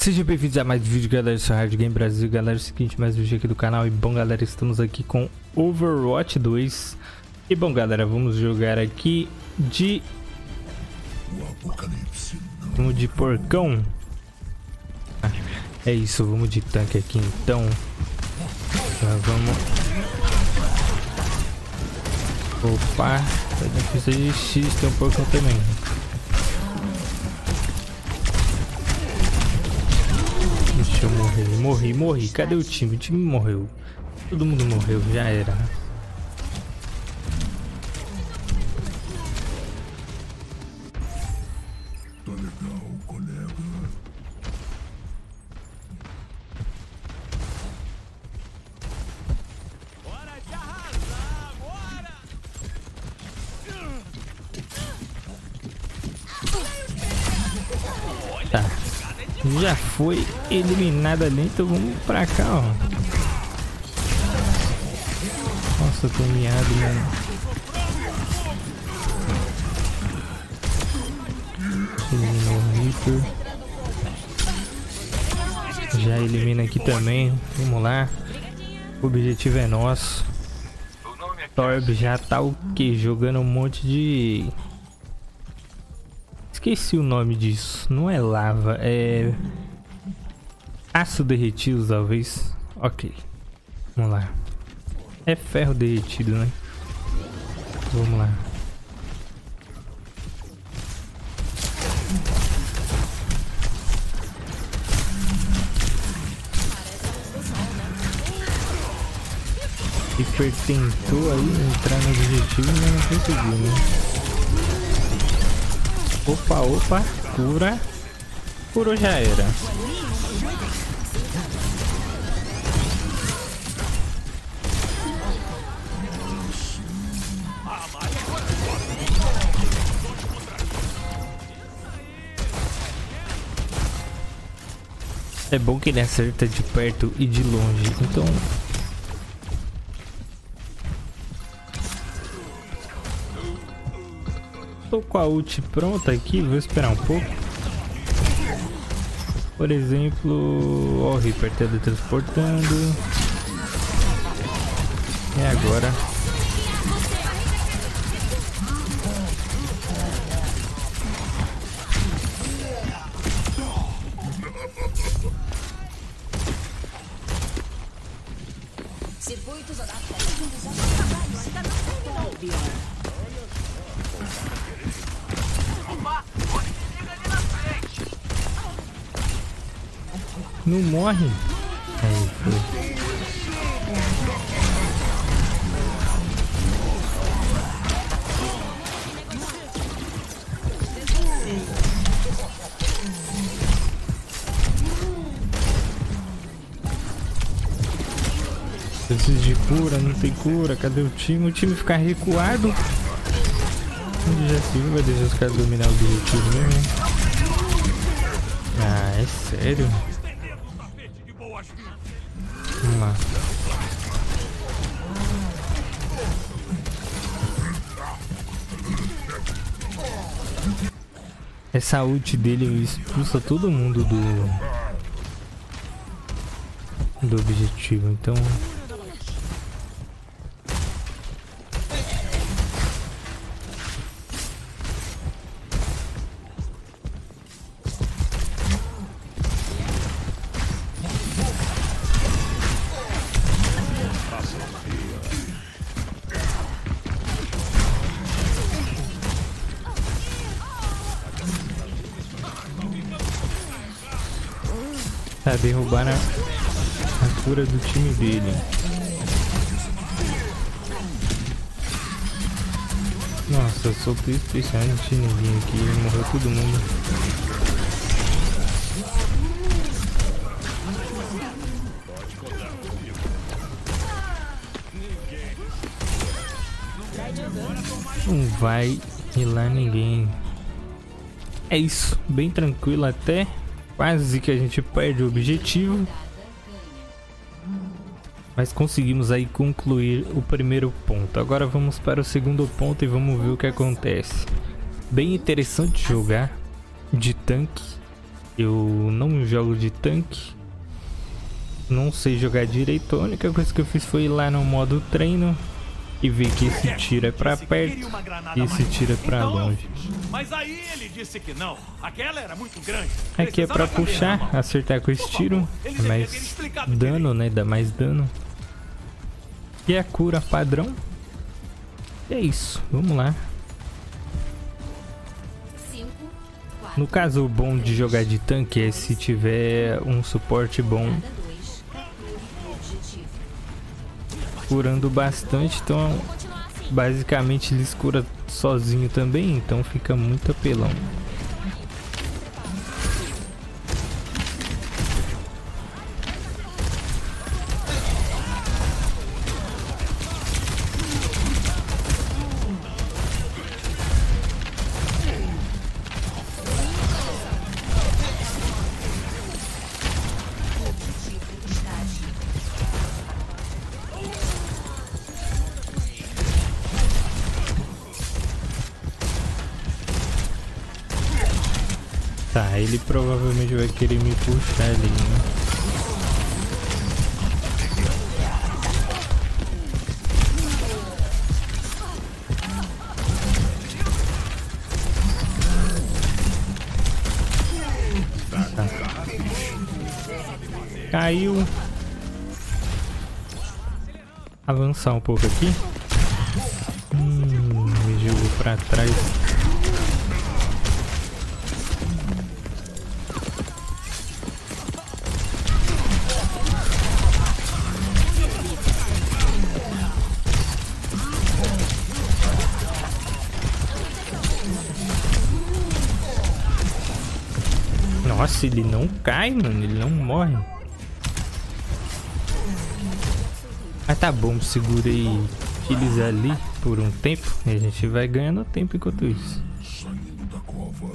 Sejam bem-vindos a mais um vídeo, galera. Eu sou Hard Game Brasil, galera. É o seguinte, mais um vídeo aqui do canal. E bom, galera, estamos aqui com Overwatch 2. E bom, galera, vamos jogar aqui de... Vamos de porcão. É isso, vamos de tanque aqui então. Já vamos... Opa, tá difícil de X, tem um porcão também. Deixa eu morrer, morri. Cadê o time? O time morreu. Todo mundo morreu, já era. Tá legal, colega. Hora de arrasar agora! Tá. Já foi eliminado ali, então vamos pra cá, ó. Nossa, tô miado, mano. Eliminou o Reaper. Já elimina aqui também. Vamos lá. O objetivo é nosso. Torb já tá o que? Jogando um monte de... Esqueci o nome disso. Não é lava, é... aço derretido, talvez. Ok. Vamos lá. É ferro derretido, né? Vamos lá. Reaper tentou aí entrar no objetivo, mas não conseguiu, né? Opa, cura. Curou, já era. É bom que ele acerta de perto e de longe, então... Tô com a ult pronta aqui, vou esperar um pouco. Por exemplo, ó, o Reaper teletransportando. É agora. Circuitos adaptativos ao trabalho ainda não terminou, Bjorn. Não morre. Aí foi. Preciso de cura, não tem cura. Cadê o time? O time ficar recuado. Onde já se viu, vai deixar os caras dominar o objetivo mesmo. Ah, é sério? Vamos lá. Essa ult dele expulsa todo mundo do objetivo, então... Tá, derrubar a cura do time dele. Nossa, eu sou PlayStation, não tinha ninguém aqui, morreu todo mundo. Não vai healar ninguém. É isso, bem tranquilo até. Quase que a gente perde o objetivo, mas conseguimos aí concluir o primeiro ponto. Agora vamos para o segundo ponto e vamos ver o que acontece. Bem interessante jogar de tanque. Eu não jogo de tanque. Não sei jogar direito. A única coisa que eu fiz foi ir lá no modo treino e ver que esse tiro é pra perto e esse tiro é pra longe. Mas aí ele disse que não. Aquela era muito grande. Aqui é pra puxar, acertar com esse tiro. É mais dano, né? Dá mais dano. E a cura padrão. E é isso, vamos lá. 5, 4, No caso, o bom de jogar de tanque é se tiver um suporte bom, 2, capture o objetivo. curando bastante. Então, Continuar assim. basicamente, ele cura sozinho também, então fica muito apelão. Tá, ele provavelmente vai querer me puxar ali, né? Tá. Caiu. Avançar um pouco aqui. Me jogou pra trás. Nossa, ele não cai, mano. Ele não morre. Mas tá bom, segurei utilizar ali por um tempo. E a gente vai ganhando tempo enquanto isso. Saindo da cova.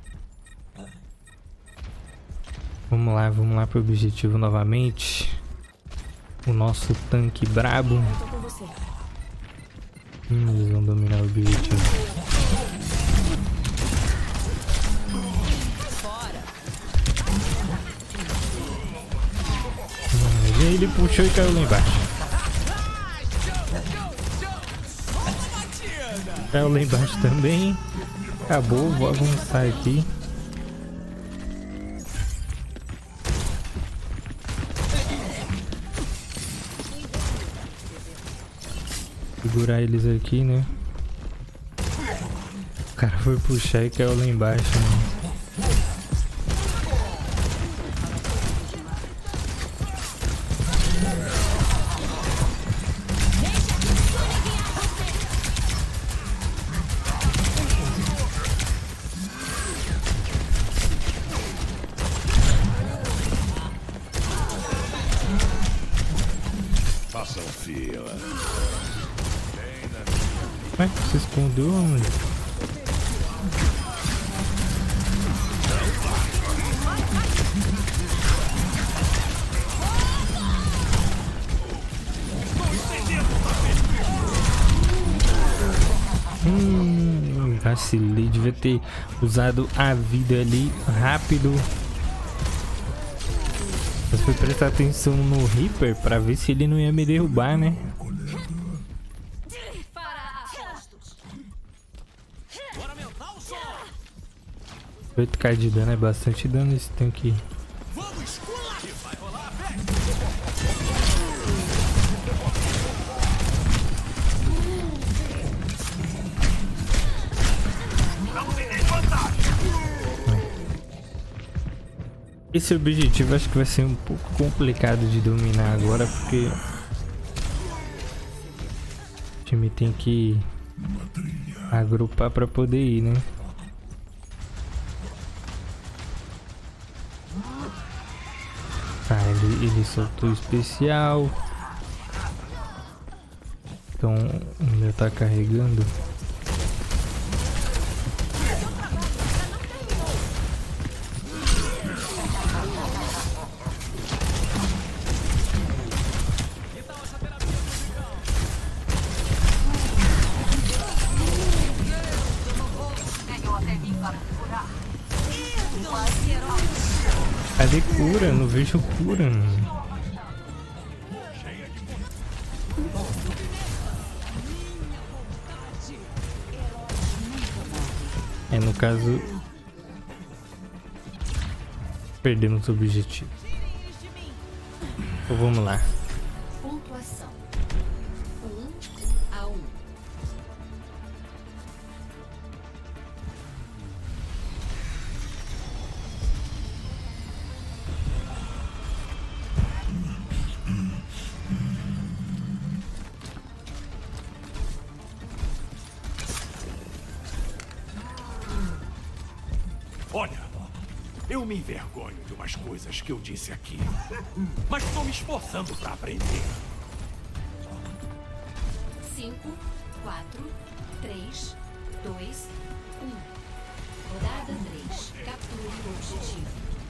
Vamos lá pro objetivo novamente. O nosso tanque brabo. Tô com você. Eles vão dominar o objetivo. E aí ele puxou e caiu lá embaixo. Caiu lá embaixo também. Acabou, vou avançar aqui. Segurar eles aqui, né? O cara foi puxar e caiu lá embaixo, né? Façam fila. Ué, se escondeu onde? Vacilei, devia ter usado a vida ali rápido. Mas fui prestar atenção no Reaper pra ver se ele não ia me derrubar, né? Para afastos. Bora aumentar o som. 8k de dano é bastante dano esse tanque. Vamos escular. Vai rolar, vem. Não tem nem vantagem. Esse objetivo acho que vai ser um pouco complicado de dominar agora, porque o time tem que agrupar pra poder ir, né? Tá, ele soltou o especial. Então o meu tá carregando. Quase herói. Cadê cura? Eu não vejo cura, mano. É, no caso, perdemos o objetivo. Então vamos lá. Pontuação 1-1. Olha, eu me envergonho de umas coisas que eu disse aqui. Mas estou me esforçando para aprender. 5, 4, 3, 2, 1. Rodada 3. Capture o objetivo.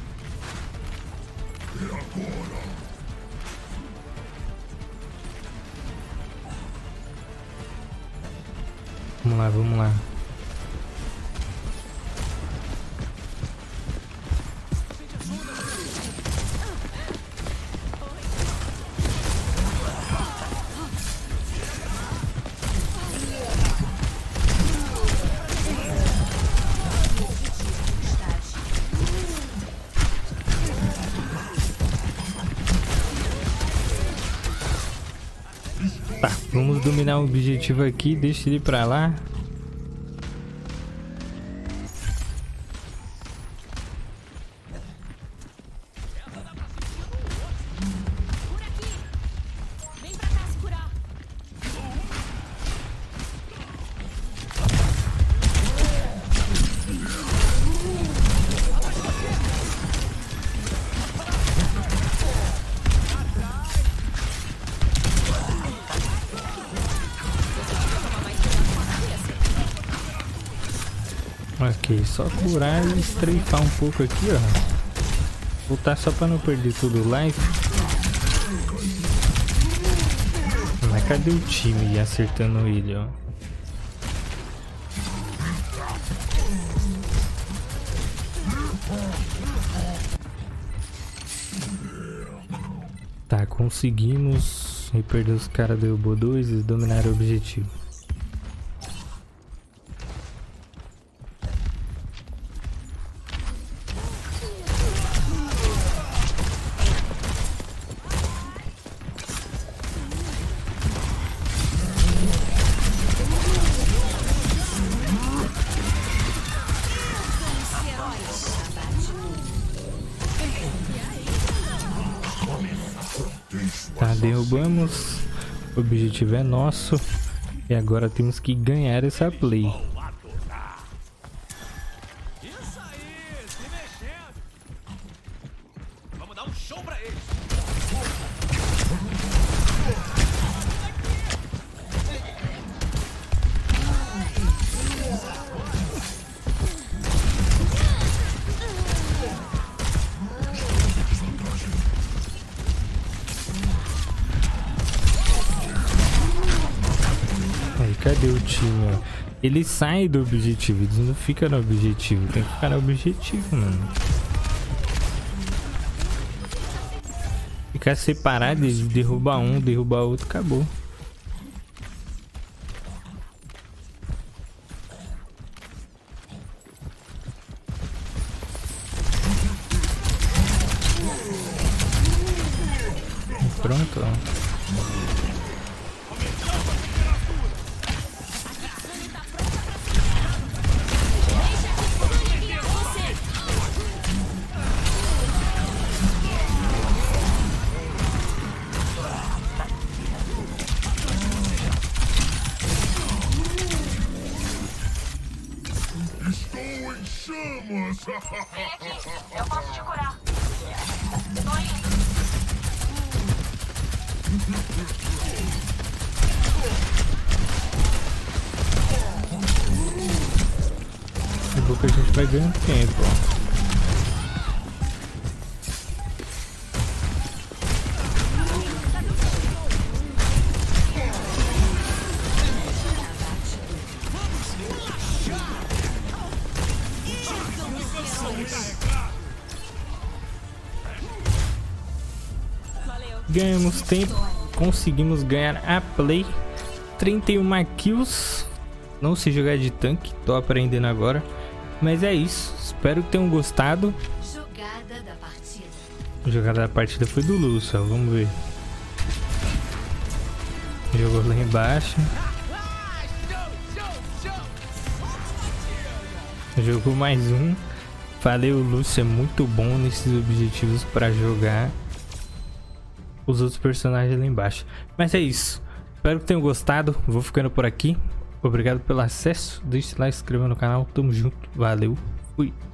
Vamos lá, vamos lá. Tá, vamos dominar o objetivo aqui, deixa ele pra lá. Vem pra cá se curar. Ok, só curar e estreifar um pouco aqui, ó. Voltar só pra não perder todo o life. Mas cadê o time acertando ele, ó? Tá, conseguimos. E perder os caras, derrubou 2 e dominar o objetivo. Tá, derrubamos. O objetivo é nosso. E agora temos que ganhar essa play. Isso aí, se mexendo. Vamos dar um show pra eles. Aí, cadê o time? Ele sai do objetivo, eles não ficam no objetivo. Tem que ficar no objetivo, mano. Ficar separado, ele derruba um, derruba outro, acabou. Pronto, ó. Estou em chamas! Vem aqui, eu posso te curar. Tô indo. Daqui a pouco a gente vai ganhando tempo, ó. Ganhamos tempo. Conseguimos ganhar a play. 31 kills. Não sei jogar de tanque. Tô aprendendo agora. Mas é isso. Espero que tenham gostado. Jogada da partida. A jogada da partida foi do Lúcio. Vamos ver. Jogou lá embaixo. Jogou mais um. Falei, o Lúcio é muito bom nesses objetivos para jogar os outros personagens lá embaixo. Mas é isso. Espero que tenham gostado. Vou ficando por aqui. Obrigado pelo acesso. Deixe lá, se inscreva no canal. Tamo junto. Valeu. Fui.